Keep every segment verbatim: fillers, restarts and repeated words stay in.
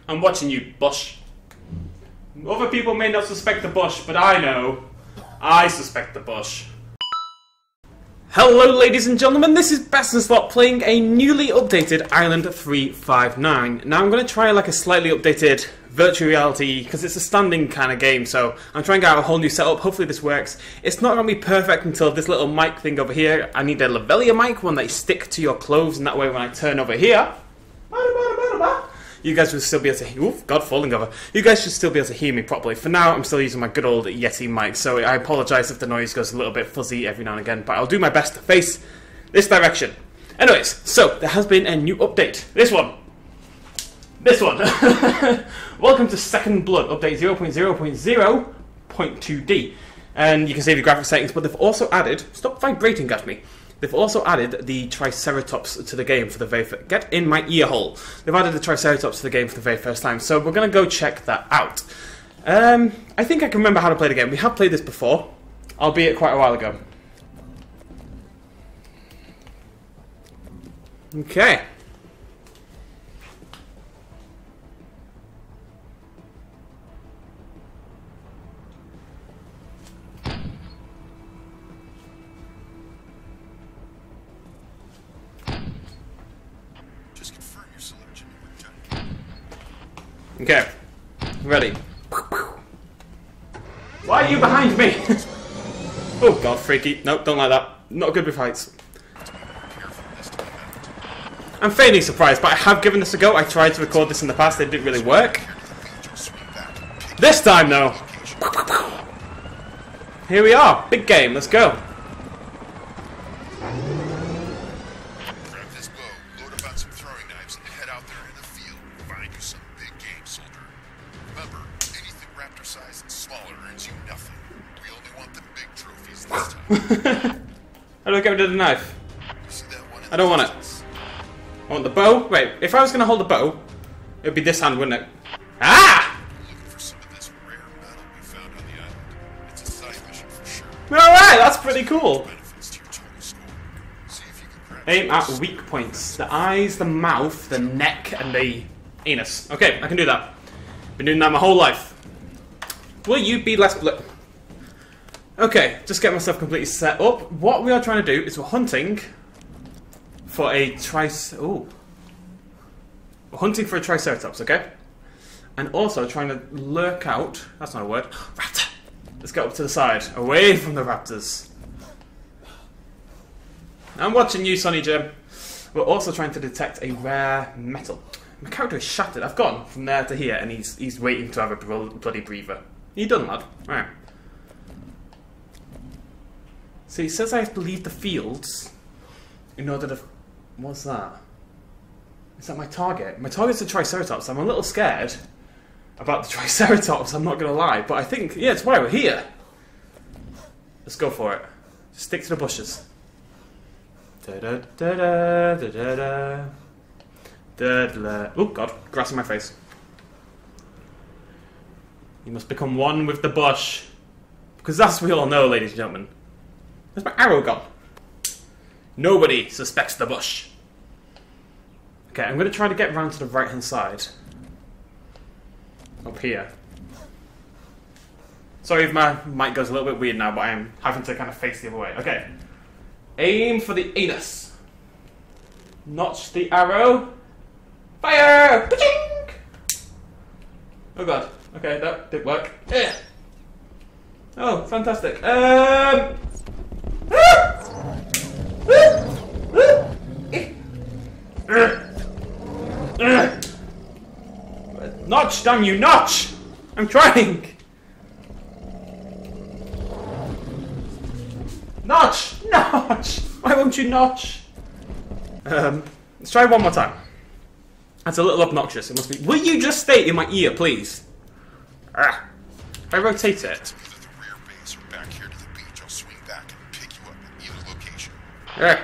I'm watching you, Bush. Other people may not suspect the Bush, but I know. I suspect the Bush. Hello ladies and gentlemen, this is Bessenslot playing a newly updated Island three five nine. Now I'm going to try like a slightly updated virtual reality, because it's a standing kind of game, so I'm trying to get out a whole new setup. Hopefully this works. It's not going to be perfect until this little mic thing over here. I need a lavalier mic, one that you stick to your clothes, and that way when I turn over here, you guys will still be able to hear. Oof, God, falling over. You guys should still be able to hear me properly. For now, I'm still using my good old Yeti mic, so I apologise if the noise goes a little bit fuzzy every now and again, but I'll do my best to face this direction. Anyways, so there has been a new update. This one. This one. Welcome to Second Blood, update zero point zero point zero point two D. And you can save your graphic settings, but they've also added... Stop vibrating at me. They've also added the Triceratops to the game for the very first... Get in my ear hole. They've added the Triceratops to the game for the very first time, so we're going to go check that out. Um, I think I can remember how to play the game. We have played this before, albeit quite a while ago. Okay. Okay, ready. Why are you behind me? Oh god, freaky. Nope, don't like that. Not good with heights. I'm fairly surprised, but I have given this a go. I tried to record this in the past, it didn't really work. This time though. Here we are, big game, let's go. How do I get rid of the knife? I don't want it. I want the bow. Wait, if I was going to hold the bow, it would be this hand, wouldn't it? Ah! Alright, that's pretty cool. Aim at weak points. The eyes, the mouth, the neck, and the anus. Okay, I can do that. Been doing that my whole life. Will you be less bl- Okay, just get myself completely set up. What we are trying to do is we're hunting for a trice... Ooh. We're hunting for a Triceratops, okay? And also trying to lurk out... That's not a word. Raptor! Let's get up to the side, away from the raptors. I'm watching you, Sonny Jim. We're also trying to detect a rare metal. My character is shattered. I've gone from there to here, and he's he's waiting to have a bloody breather. You done, lad? Right. So he says I have to leave the fields in order to... What's that? Is that my target? My target's a Triceratops. I'm a little scared about the Triceratops, I'm not going to lie. But I think, yeah, it's why we're here. Let's go for it. Just stick to the bushes. Da-da-da-da, da-da-da. Da-da-da. Oh, God. Grass in my face. You must become one with the bush. Because that's what we all know, ladies and gentlemen. Where's my arrow gone? Nobody suspects the bush. Okay, I'm going to try to get round to the right-hand side. Up here. Sorry if my mic goes a little bit weird now, but I'm having to kind of face the other way. Okay. Aim for the anus. Notch the arrow. Fire! Ka-ching! Oh god. Okay, that did work. Yeah. Oh, fantastic. Um... Notch, damn you, notch! I'm trying! Notch! Notch! Why won't you notch? Um, let's try one more time. That's a little obnoxious, it must be. Will you just stay in my ear, please? Ah. If I rotate it. Yeah.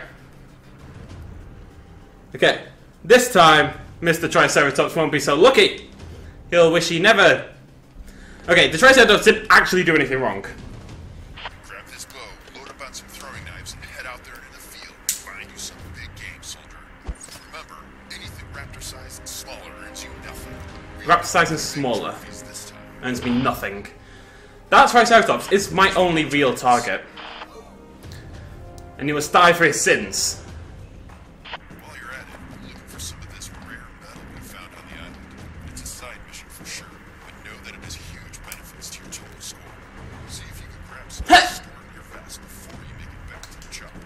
Okay. This time, Mister Triceratops won't be so lucky. He'll wish he never... Okay, the Triceratops didn't actually do anything wrong. Grab this bow, load up on some throwing knives, and head out there into the field. Find you some big game, soldier. Remember, anything raptor-sized and smaller earns you nothing. We Raptor size is smaller. And it's been nothing. That Triceratops is my only real target. And he must die for his sins. While you're at it, I'm looking for some of this rare metal we found on the island. It's a side mission for sure, but know that it has huge benefits to your total score. See if you can grab some and store it in your vest before you make it back to the chopper.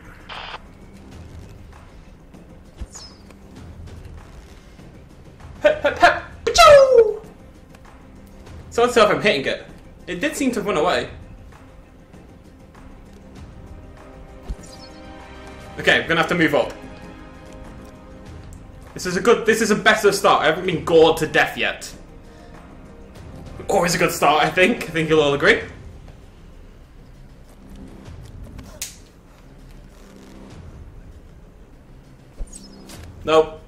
Hep, hep, hep. Pachoo! So let's see if I'm hitting it. It did seem to run away. Okay, we're gonna have to move up. This is a good, this is a better start. I haven't been gored to death yet. Always a good start, I think. I think you'll all agree. Nope.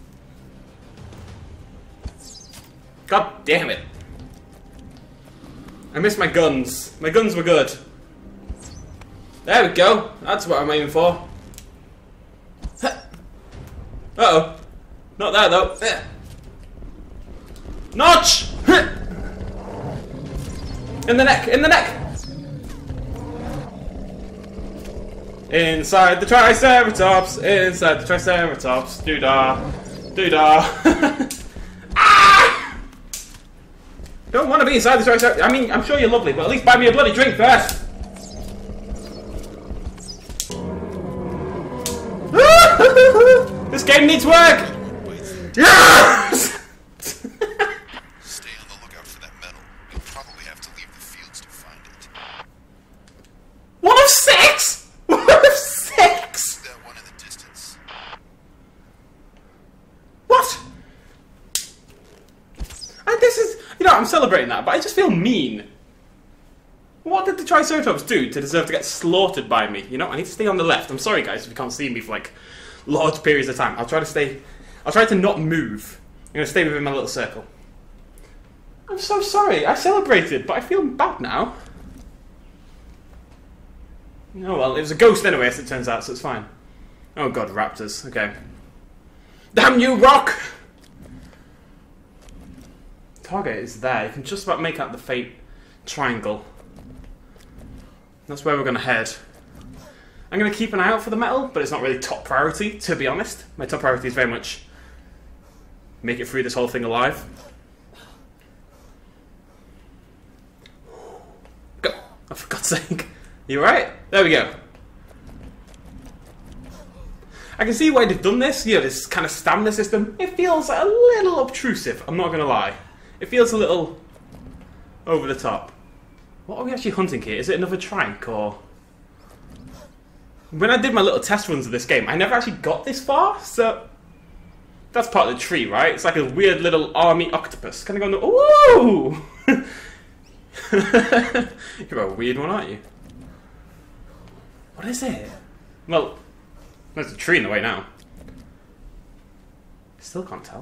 God damn it. I missed my guns. My guns were good. There we go. That's what I'm aiming for. Uh-oh. Not there, though. Notch! In the neck, in the neck! Inside the Triceratops, inside the Triceratops. Doo-dah. Doo-dah. Ah! Don't want to be inside the Triceratops. I mean, I'm sure you're lovely, but at least buy me a bloody drink first. This game needs work! Yes! Stay on the lookout for that metal. You'll probably have to leave the fields to find it. One of six? One of six? That one in the distance. What? And this is... You know, I'm celebrating that, but I just feel mean. What did the Triceratops do to deserve to get slaughtered by me? You know, I need to stay on the left. I'm sorry, guys, if you can't see me for, like, large periods of time. I'll try to stay... I'll try to not move. I'm going to stay within my little circle. I'm so sorry. I celebrated, but I feel bad now. Oh, well, it was a ghost anyway, as it turns out, so it's fine. Oh, God, raptors. Okay. Damn you, rock! Target is there. You can just about make out the fate triangle. That's where we're going to head. I'm going to keep an eye out for the metal, but it's not really top priority, to be honest. My top priority is very much make it through this whole thing alive. Go! Oh, for God's sake. You alright? There we go. I can see why they've done this. You know, this kind of stamina system. It feels a little obtrusive, I'm not going to lie. It feels a little over the top. What are we actually hunting here? Is it another trank, or... When I did my little test runs of this game, I never actually got this far, so... That's part of the tree, right? It's like a weird little army octopus. Kind of going, ooh! You're a weird one, aren't you? What is it? Well, there's a tree in the way now. Still can't tell.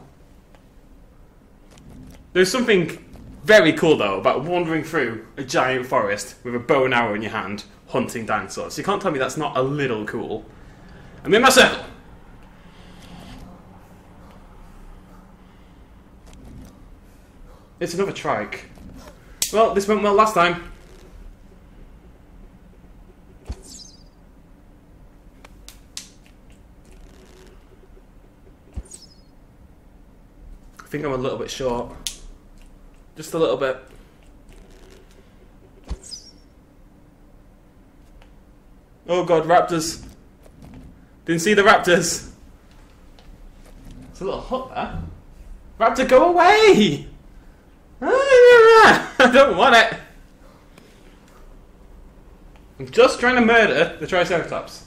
There's something very cool, though, about wandering through a giant forest with a bow and arrow in your hand, hunting dinosaurs. You can't tell me that's not a little cool. I'm in my circle! It's another trike. Well, this went well last time. I think I'm a little bit short. Just a little bit. Oh God, raptors. Didn't see the raptors. There's a little hut there. Raptor, go away! I don't want it. I'm just trying to murder the Triceratops.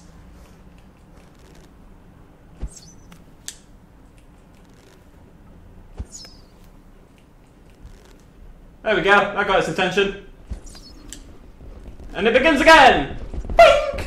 There we go, that got its attention. And it begins again! Bink!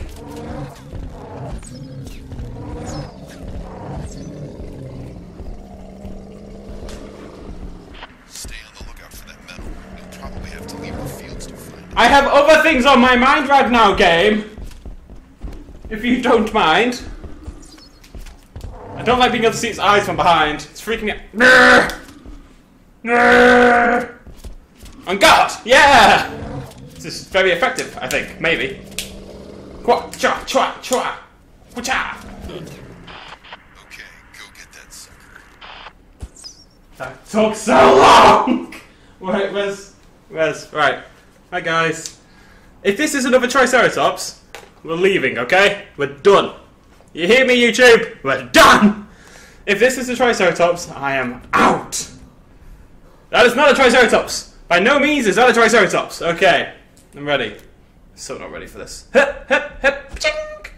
Stay on the lookout for that metal. You'll probably have to leave the fields to find it. I have other things on my mind right now, game. If you don't mind. I don't like being able to see its eyes from behind. It's freaking out. On guard! Yeah! This is very effective, I think. Maybe. Qua, cha, chua, chua, cha. Okay, go get that sucker. That took so long! Wait, where's... Where's... Right. Hi, guys. If this is another Triceratops, we're leaving, okay? We're done. You hear me, YouTube? We're done! If this is a Triceratops, I am out! That is not a Triceratops! By no means is that a Triceratops! Okay. I'm ready. So not ready for this. Hip, hip, hip, chink!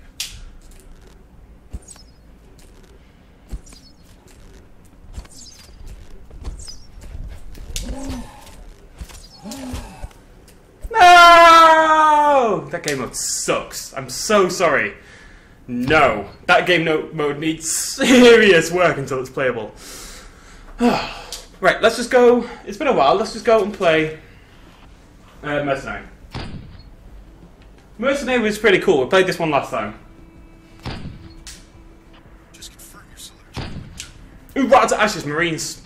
No! That game mode sucks. I'm so sorry. No. That game no mode needs serious work until it's playable. Right, let's just go. It's been a while. Let's just go and play uh, Mercenary. Mercenary was pretty cool. We played this one last time. Just confirm your selection. Ooh, Rotten to Ashes, Marines.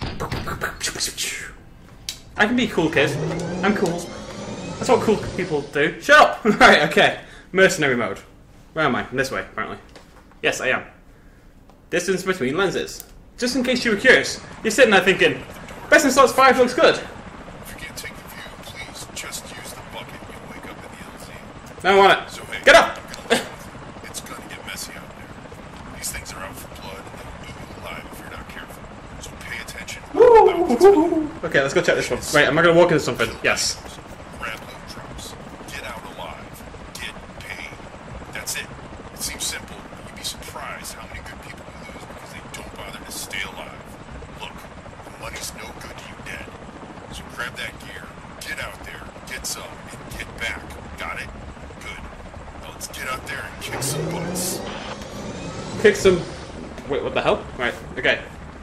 I can be a cool kid. I'm cool. That's what cool people do. Shut up! Right, okay. Mercenary mode. Where am I? This way, apparently. Yes, I am. Distance between lenses. Just in case you were curious, you're sitting there thinking, Best in Slots five looks good. If you can't take the view, please just use the bucket. You'll wake up in the L Z. I don't want it. So hey, Get up! it's gonna get messy out there. These things are out for blood and they'll eat you alive if you're not careful. So pay attention. Okay, let's go check this one. Wait, am I going to walk into something? Yes. Grab loot drops. Get out alive. Get paid. That's it. It seems simple, but you'd be surprised how many good people we lose because they don't bother to stay alive. Look, the money's no good to you dead. So grab that gear, get out there, get some, and get back. Got it? Good. Now let's get out there and kick some butts. Kick some... Wait, what the hell? Right, okay.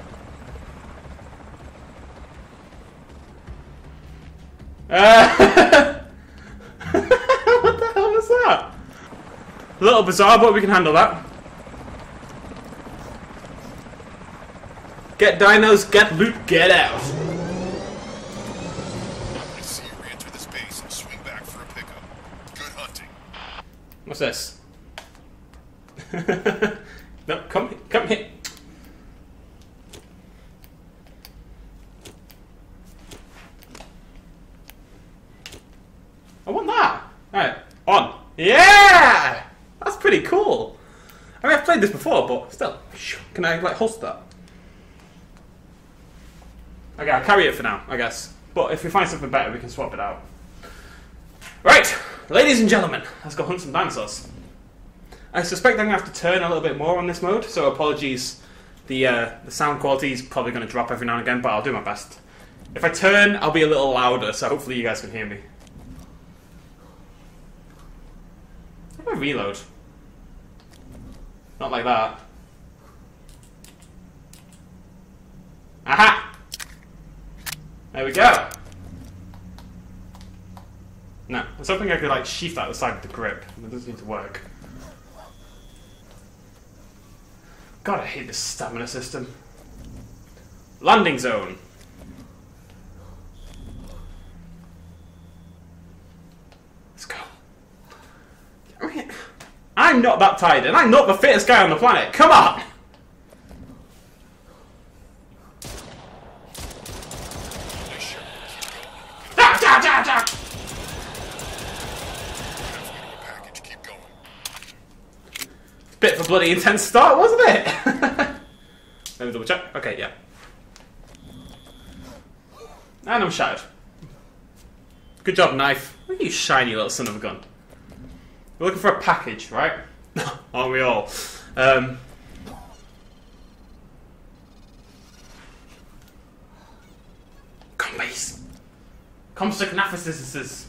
Uh, what the hell was that? A little bizarre, but we can handle that. Get dinos, get loot, get out. I see you re-enter this base and swing back for a pickup. Good hunting. What's this? No, come, come here. I want that. Alright, on. Yeah! That's pretty cool. I mean, I've played this before, but still. Can I, like, holster that? Okay, I'll carry it for now, I guess. But if we find something better, we can swap it out. Right, ladies and gentlemen, let's go hunt some dinosaurs. I suspect I'm going to have to turn a little bit more on this mode, so apologies. The, uh, the sound quality is probably going to drop every now and again, but I'll do my best. If I turn, I'll be a little louder, so hopefully you guys can hear me. How do I reload? Not like that. Aha! There we go! No, I was hoping I could like sheath that at the side of the grip. It doesn't need to work. God, I hate this stamina system. Landing zone. Let's go. I mean, I'm not that tired, and I'm not the fittest guy on the planet. Come on! Ah, da, da, da. Package, keep going. Bit of a bloody intense start, wasn't it? Let me double check. Okay, yeah. And I'm shattered. Good job, knife. Look at you shiny little son of a gun. We're looking for a package, right? Aren't we all? Um, come base. Come significus.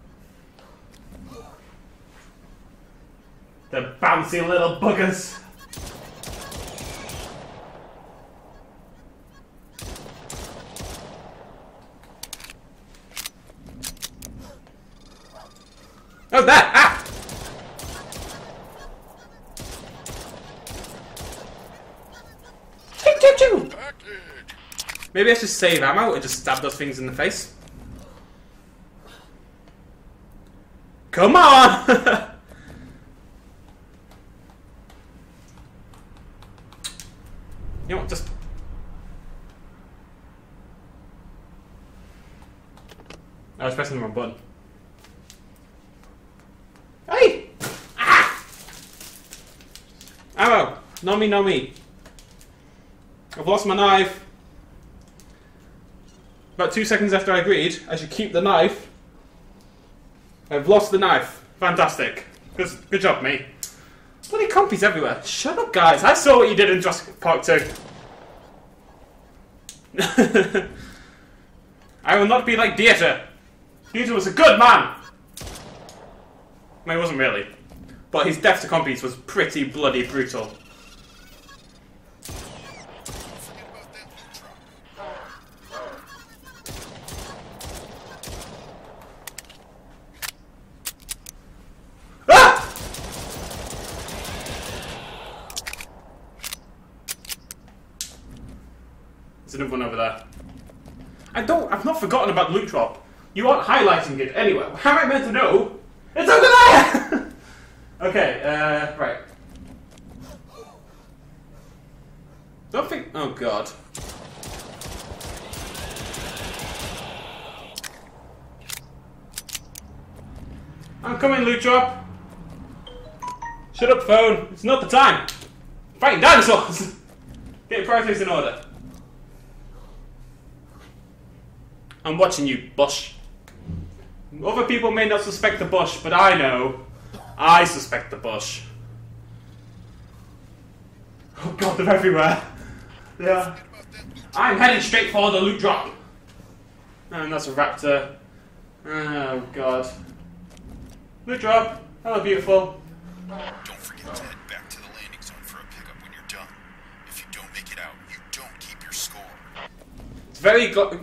The bouncy little buggers. Oh, that! Ah! Choo choo choo! Package! Maybe I should save ammo and just stab those things in the face. Come on! You know what, just... I was pressing the wrong button. Hey! Ah! Ammo! No me, no me. I've lost my knife. About two seconds after I agreed, I should keep the knife. I've lost the knife. Fantastic. Good, good job, mate. Bloody compies everywhere. Shut up, guys. I saw what you did in Jurassic Park two. I will not be like Dieter. Dieter was a good man. No, he wasn't really. But his death to compies was pretty bloody brutal. There's another one over there. I don't. I've not forgotten about the loot drop. You aren't highlighting it anyway. How am I meant to know? It's over there. Okay. Uh, right. Don't think. Oh God. I'm coming, loot drop. Shut up, phone. It's not the time. Fighting dinosaurs. Get your priorities in order. I'm watching you, Bush. Other people may not suspect the bush, but I know. I suspect the bush. Oh God, they're everywhere. Yeah. I'm heading straight for the loot drop. And that's a raptor. Oh God. Loot drop. Hello, beautiful. Don't forget to head back to the landing zone for a pickup when you're done. If you don't make it out, you don't keep your score. It's very gl-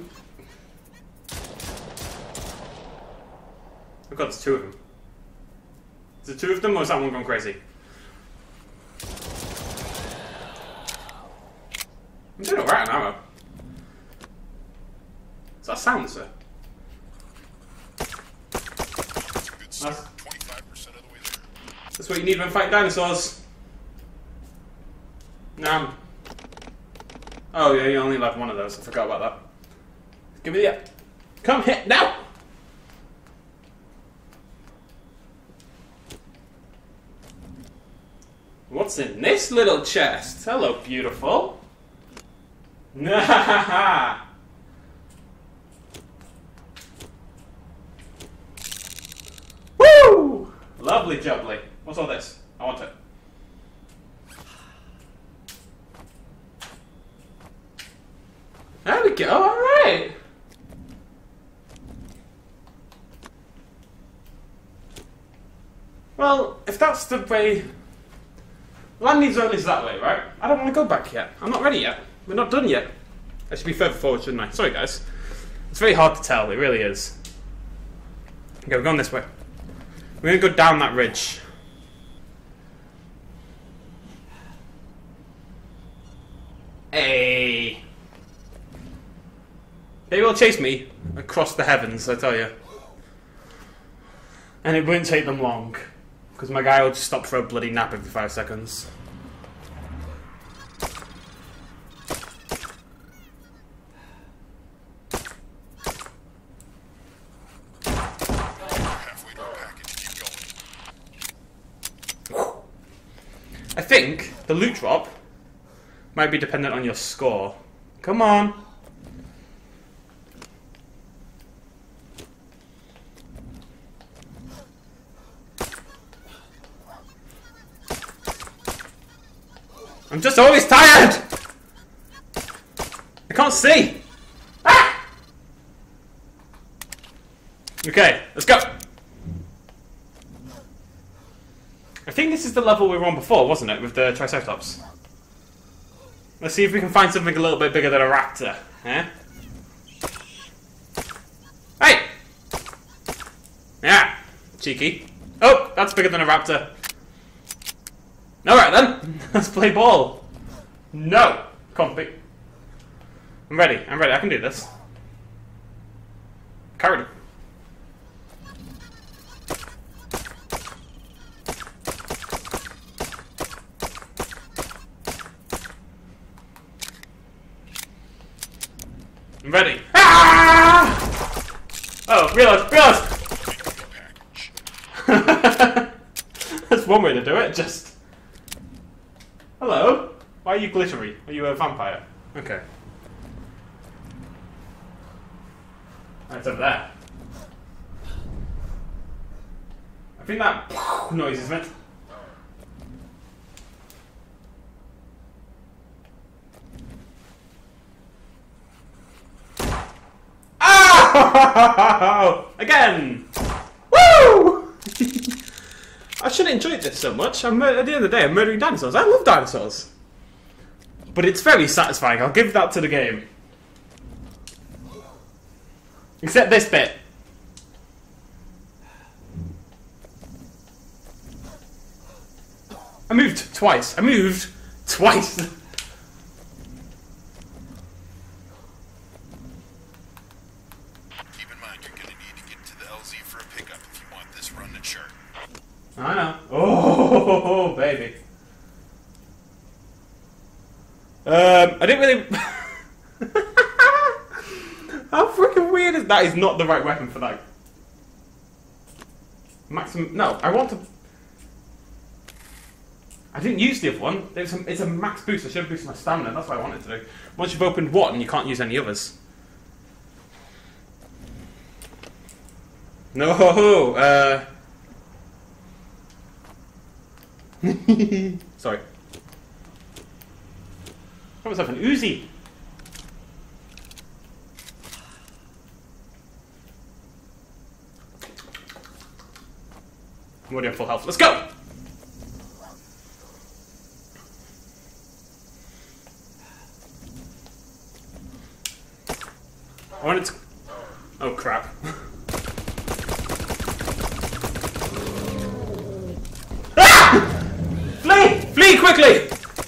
Oh God, there's two of them. Is there two of them, or is that one gone crazy? I'm doing alright on ammo. Is that sound, sir? Good start. That's, twenty-five percent of the way there. that's what you need when fighting dinosaurs. Nah. Oh yeah, you only have one of those. I forgot about that. Give me the... Come hit now! What's in this little chest? Hello, beautiful. Nah. Woo! Lovely jubbly. What's all this? I want it. There we go. All right. Well, if that's the way. Landing zone is that way, right? I don't want to go back yet. I'm not ready yet. We're not done yet. I should be further forward, shouldn't I? Sorry, guys. It's very hard to tell. It really is. Okay, we're going this way. We're going to go down that ridge. Hey. They will chase me across the heavens, I tell you. And it won't take them long. Because my guy will just stop for a bloody nap every five seconds. Halfway to a package. Keep going. I think the loot drop might be dependent on your score. Come on. I'm just always tired! I can't see! Ah! Okay, let's go! I think this is the level we were on before, wasn't it? With the Triceratops. Let's see if we can find something a little bit bigger than a raptor. Eh? Hey! Yeah! Cheeky. Oh! That's bigger than a raptor. Alright then, let's play ball. No, compy. I'm ready. I'm ready. I can do this. Carry. I'm ready. Ah! Oh, realize, realize. That's one way to do it. Just. Hello. Why are you glittery? Are you a vampire? Okay. That's over there. I think that noise is meant. Ah! Again! Woo! I shouldn't enjoy this so much. I'm at the end of the day, I'm murdering dinosaurs. I love dinosaurs. But it's very satisfying. I'll give that to the game. Except this bit. I moved twice. I moved twice. Keep in mind, you're gonna need to get to the L Z for a pickup if you want this run to chart. I know. Oh, baby. Um, I didn't really. How freaking weird is that? Is not the right weapon for that. Maximum. No, I want to. I didn't use the other one. It's a, it's a max boost. I should have boosted my stamina. That's what I wanted to do. Once you've opened one, you can't use any others. No, uh. Sorry. Got myself an Uzi. I'm already on full health. Let's go! I wanted to... Oh, crap. Ah! Flee! Flee quickly!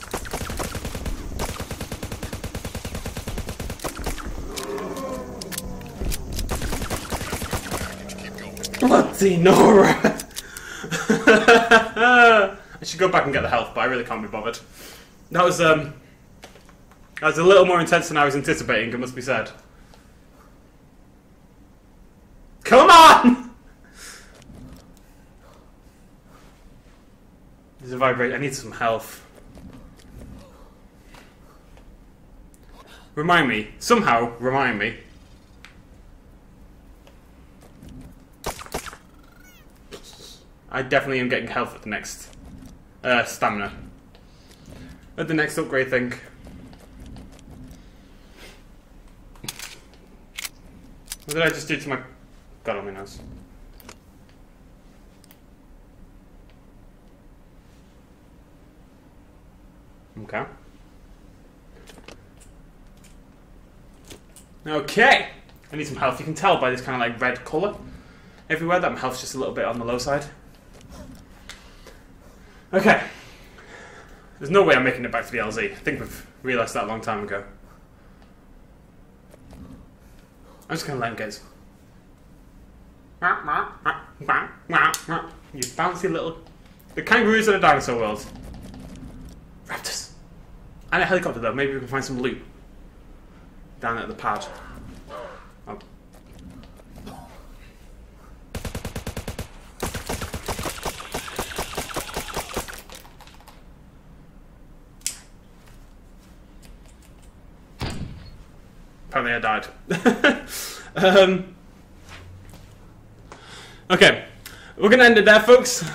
Bloody Nora! I should go back and get the health, but I really can't be bothered. That was, um... That was a little more intense than I was anticipating, it must be said. Come on! There's a vibrate. I need some health. Remind me. Somehow, remind me. I definitely am getting health at the next uh, stamina. At the next upgrade thing. What did I just do to my... God only knows. Okay. Okay! I need some health. You can tell by this kind of like red colour everywhere that my health's just a little bit on the low side. Okay. There's no way I'm making it back to the L Z. I think we've realised that a long time ago. I'm just gonna let him get his... You bouncy little... The kangaroos in a dinosaur world. Raptors. And a helicopter though, maybe we can find some loot. Down at the pad. Oh. Apparently I died. um, okay, we're going to end it there, folks.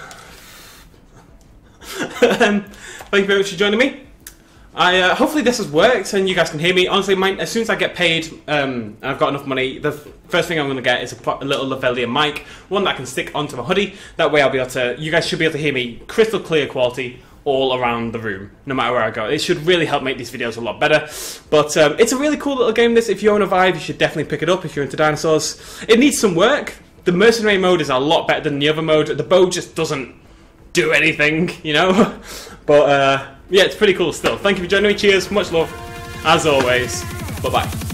um, thank you very much for joining me. I uh, hopefully this has worked and you guys can hear me. Honestly, my, as soon as I get paid um, and I've got enough money, the first thing I'm going to get is a, a little lavalier mic, one that I can stick onto my hoodie. That way I'll be able to, you guys should be able to hear me crystal clear quality all around the room, no matter where I go. It should really help make these videos a lot better. But um, it's a really cool little game, this. If you own a Vive, you should definitely pick it up if you're into dinosaurs. It needs some work. The mercenary mode is a lot better than the other mode. The bow just doesn't do anything, you know? But uh, yeah, it's pretty cool still. Thank you for joining me. Cheers. Much love, as always. Bye bye.